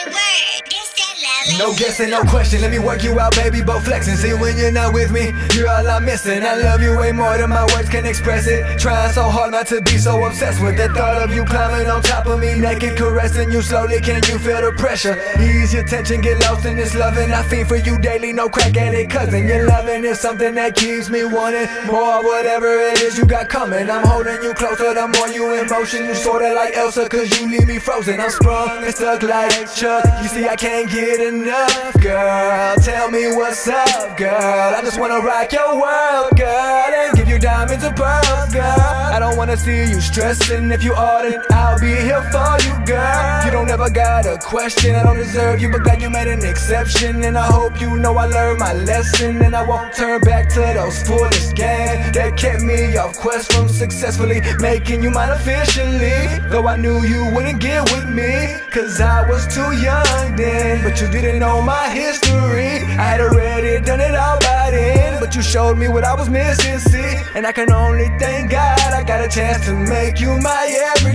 No guessing, no question, let me work you out, baby, both flexing. See, when you're not with me, you're all I'm missing. I love you way more than my words can express it. Trying so hard not to be so obsessed with the thought of you climbing on top of me, naked, caressing you slowly. Can you feel the pressure? Ease your tension, get lost in this loving. I fiend for you daily, no crack at it, cousin. Your loving is something that keeps me wanting more, whatever it is you got coming. I'm holding you closer, the more you in motion. You sorta like Elsa, cause you leave me frozen. I'm sprung and stuck like Chuck. You see, I can't get enough, girl. Tell me what's up, girl. I just wanna rock your world, girl, and give you diamonds and pearls, girl. I don't wanna see you stressing. If you are, then I'll be here for you, girl. You don't ever got a question. I don't deserve you, but glad you made an exception. And I hope you know I learned my lesson, and I won't turn back to those foolish games that kept me off quest from successfully making you mine officially. Though I knew you wouldn't get with me, cause I was too young then. But you didn't know my history. I had already done it all by then, but you showed me what I was missing, see. And I can only thank God I got a chance to make you my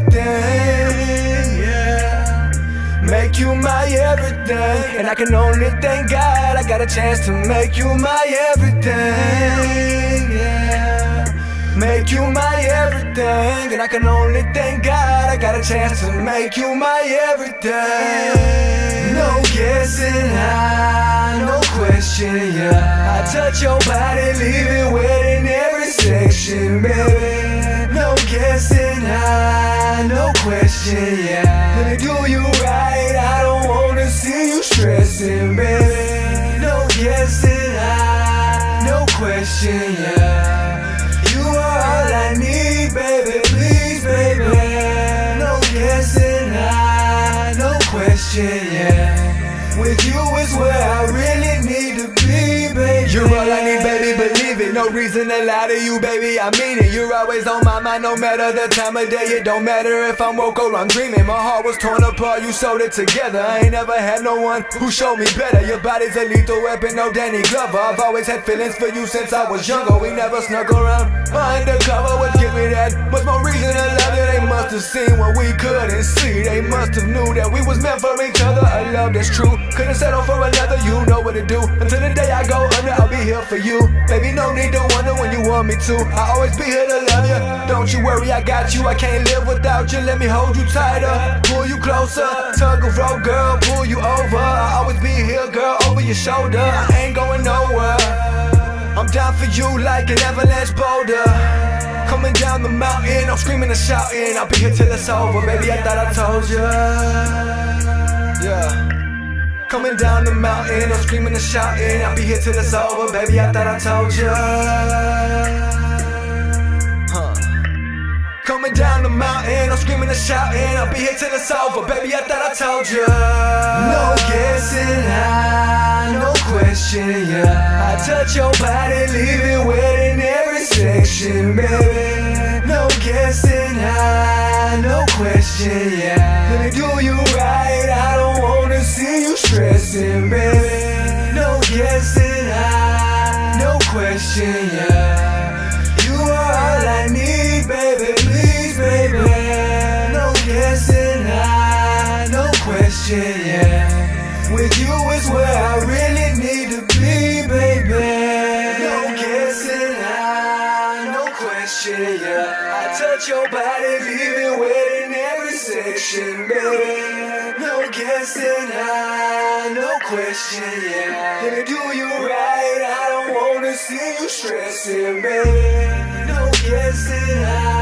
everything, yeah. Make you my everything. And I can only thank God I got a chance to make you my everything, yeah. Make you my everything. And I can only thank God I got a chance to make you my everything. No guessing how, no question, yeah. I touch your body, leave it wet in every section, baby. No guessing how, no question, yeah. Let me do you right, I don't wanna see you stressing, baby. No guessing how, no question, yeah. You are all I need, baby, please, baby. No guessing how, no question, yeah. With you is where I really need to be, baby. You're all I need, baby, believe it. No reason to lie to you, baby, I mean it. You're always on my mind, no matter the time of day. It don't matter if I'm woke or I'm dreaming. My heart was torn apart, you sewed it together. I ain't never had no one who showed me better. Your body's a lethal weapon, no Danny Glover. I've always had feelings for you since I was younger. We never snuck around undercover, what give me that much more reason to love you. They must have seen what we couldn't see. They must have knew that we was meant for each other. A love that's true, couldn't settle for another. You know what to do. Until the day I go under, I'll be here for you. Baby, no need to wonder when you want me to. I'll always be here to love you. Don't you worry, I got you. I can't live without you. Let me hold you tighter, pull you closer. Tug of rope, girl, pull you over. I'll always be here, girl, over your shoulder. I ain't going nowhere. I'm down for you like an avalanche boulder. Coming down the mountain, I'm screaming and shouting. I'll be here till it's over, baby, I thought I told you. Yeah. Coming down the mountain, I'm screaming and shouting. I'll be here till it's over, baby, I thought I told you. Coming down the mountain, I'm screaming and shouting. I'll be here till it's over, baby, I thought I told you. No guessing how, no question, yeah. I touch your body, leave it wet in every section, baby. No guessing how, no question, yeah. Let me do you right, I don't wanna see you stressing, baby. No guessing how, no question, yeah. You are all I need, baby, please, baby. No guessing how, no question, yeah. With you is where I really need to be, baby. No guessing how, no question, yeah. I touch your body, leave it wet in every section, baby. No guessing how, no question, yeah. Let me do you right, I don't wanna see you stressing, baby. No guessing how.